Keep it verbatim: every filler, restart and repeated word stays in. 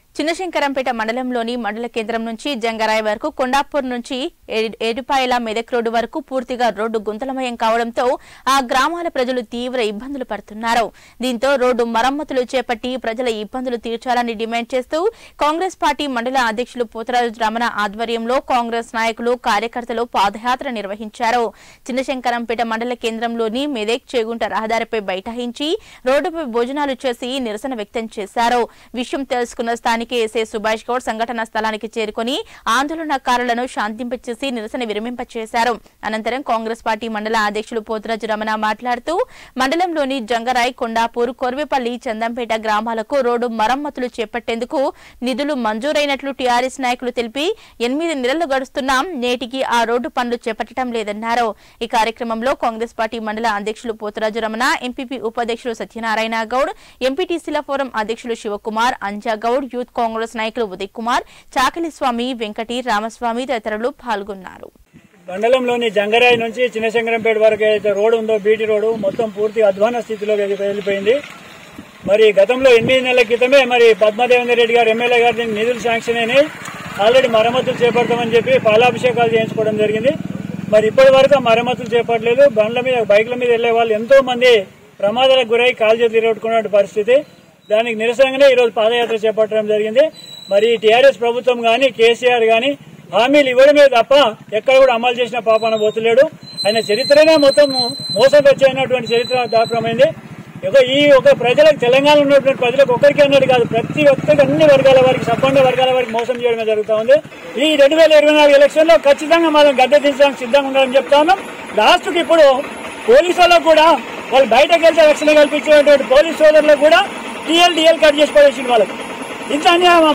చిన్నశంకరంపేట మండలంలోని మండల కేంద్రం నుంచి జంగరాయ్ వరకు కొండాపూర్ నుంచి ఏడుపాయల మెదక్ రోడ్డు వరకు పూర్తిగా రోడ్డు గుంతలమయం కావడంతో ఆ గ్రామాల ప్రజలు తీవ్ర ఇబ్బందులు పడుతున్నారు. దీంతో రోడ్డు మరమ్మతులు చేపట్టి ప్రజల ఇబ్బందులు తీర్చాలని డిమాండ్ చేస్తూ కాంగ్రెస్ పార్టీ మండల అధ్యక్షులు పోతరాజు రమణ ఆధ్వర్యంలో కాంగ్రెస్ నాయకులు కార్యకర్తలు పాదయాత్ర నిర్వహించారు. చిన్నశంకరంపేట మండల కేంద్రంలోని మెదక్ చేగుంట రహదారిపై బైఠాయించి రోడ్డుపై భోజనాలు చేసి నిరసన వ్యక్తం చేశారు. విషయం తెలుసుకున్న స్థానిక ఎస్ఐ సుభాష్ గౌడ్ సంఘటనా స్థలానికి చేరుకుని ఆందోళనకారులను శాంతింపచేసి నిరసన విరమింపచేశారు. అనంతరం కాంగ్రెస్ పార్టీ మండల అధ్యక్షులు పోతరాజు రమణ మాట్లాడుతూ మండలంలోని జంగరాయ్, కొండాపూర్, కొర్వేపల్లి, చందంపేట గ్రామాలకు రోడ్డు మరమ్మతులు చేపట్టేందుకు నిధులు మంజూరైనట్లు టీఆర్ఎస్ నాయకులు తెలిపి ఎనిమిది నెలలు గడుస్తున్నా నేటికి ఆ రోడ్డు పనులు చేపట్టడం లేదన్నారు. ఈ కార్యక్రమంలో కాంగ్రెస్ పార్టీ మండల అధ్యక్షులు పోతరాజు రమణ, ఎంపీపీ ఉపాధ్యక్షులు సత్యనారాయణ గౌడ్, ఎంపీటీసీల ఫోరం అధ్యక్షులు శివకుమార్, అంజాగౌడ్, యూత్ కాంగ్రెస్ నాయకులు ఉదయ్ కుమార్, చాకలి స్వామి, వెంకటి, రామస్వామి తదితరులు పాల్గొన్నారు. మండలంలోని జంగరాయి నుంచి చిన్నశంకరంపేట వరకు ఏదైతే రోడ్డు ఉందో బీటీ రోడ్డు మొత్తం పూర్తి అధ్వాన స్థితిలోకి వెళ్ళిపోయింది. మరి గతంలో ఎనిమిది నెలల క్రితమే మరి పద్మదేవేందర్ రెడ్డి గారు ఎమ్మెల్యే గారి నిధులు శాంక్షన్ అయినాయి. ఆల్రెడీ మరమ్మతులు చేపడతామని చెప్పి పాలాభిషేకాలు చేయించుకోవడం జరిగింది. మరి ఇప్పటి వరకు మరమ్మతులు చేపట్టలేదు. బండ్ల మీద బైక్ల మీద వెళ్లే వాళ్ళు ఎంతో మంది ప్రమాదాలకు గురై కాలు చేతులు తిరగొట్టుకున్న పరిస్థితి. దానికి నిరసనగానే ఈరోజు పాదయాత్ర చేపట్టడం జరిగింది. మరి టీఆర్ఎస్ ప్రభుత్వం కానీ కేసీఆర్ కానీ హామీలు ఇవ్వడమే తప్ప ఎక్కడ కూడా అమలు చేసిన పాపాన పోతలేడు. ఆయన చరిత్రనే మొత్తం మోసం వచ్చేటువంటి చరిత్ర దాపమైంది. ఈ ఒక ప్రజలకు తెలంగాణ ఉన్నటువంటి ప్రజలకు ఒక్కరికి అన్నది కాదు, ప్రతి ఒక్కరికి అన్ని వర్గాల వారికి సంపన్న వర్గాల వారికి మోసం చేయడమే జరుగుతూ ఉంది. ఈ రెండు వేల ఇరవై నాలుగు ఎలక్షన్ లో ఖచ్చితంగా మనం గద్దె దించడానికి సిద్ధంగా ఉండాలని చెప్తా ఉన్నాం. లాస్ట్ కి ఇప్పుడు పోలీసు వాళ్ళకు కూడా వాళ్ళు బయటకు వెళ్తే రక్షణ కల్పించేటువంటి పోలీసు సోదరులకు కూడా టీఎల్ డిఎల్ కట్ చేసి పడేసింది వాళ్ళకి. ఇంత అన్యాయం